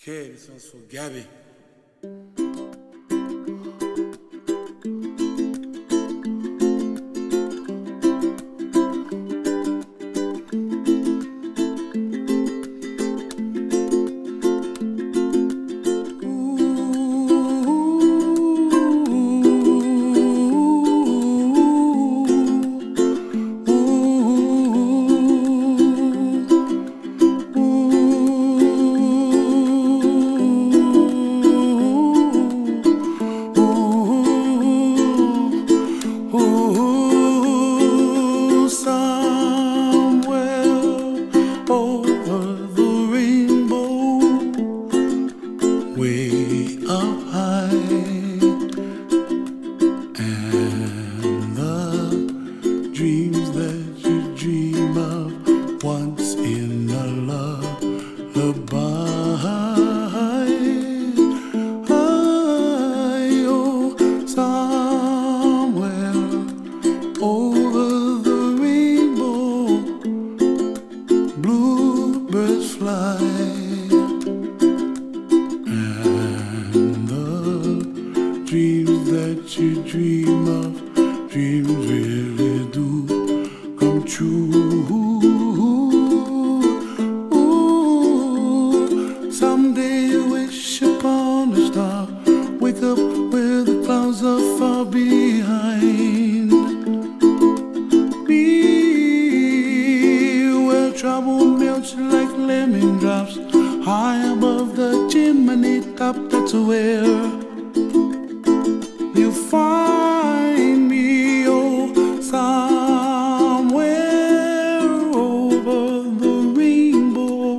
Okay, this one's for Gabby. Way up high, and the dreams that you dream of once in a lullaby. Oh, somewhere over the rainbow, bluebirds fly. Dreams that you dream of, dreams really do come true. Ooh, someday you wish upon a star, wake up where the clouds are far behind me, where trouble melts like lemon drops, high above the chimney top. That's where you find me, oh, somewhere over the rainbow,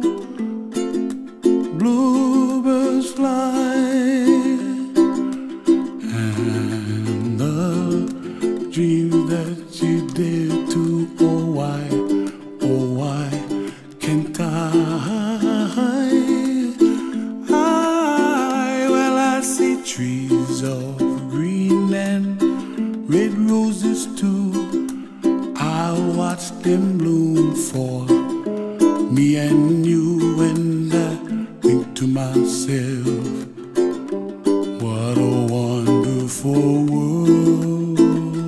bluebirds fly, and the dreams that you dare to, oh why can't well, I see trees of green and red roses too. I watch them bloom for me and you, and I think to myself, what a wonderful world.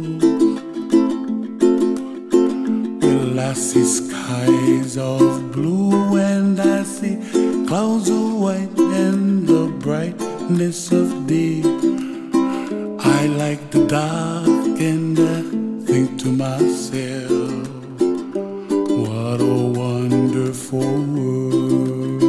Well, I see skies of blue and I see clouds of white and the brightness of day. I like the dark and I think to myself, what a wonderful world.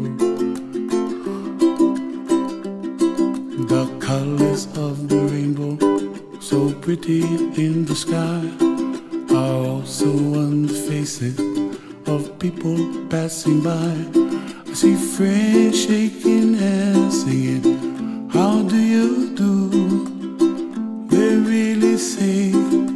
The colors of the rainbow, so pretty in the sky, are also on the faces of people passing by. I see friends shaking hands singing, how do you do? They really say,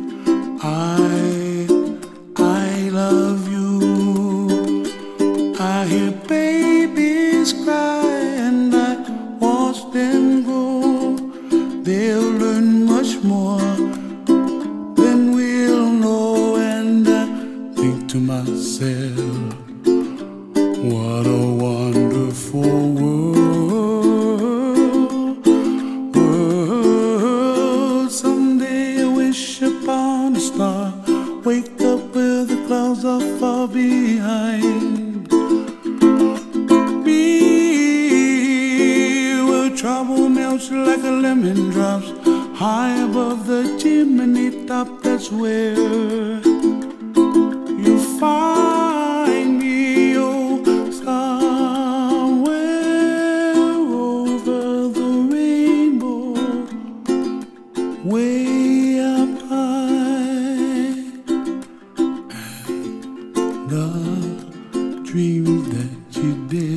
I love you. I hear babies cry and I watch them grow. They'll learn much more than we'll know, and I think to myself, what a wonderful world. Someday I wish upon a star, wake up where the clouds are far behind me, where trouble melts like a lemon drops, high above the chimney top. That's where you find me, oh, somewhere over the rainbow, way up high, and the dreams that you did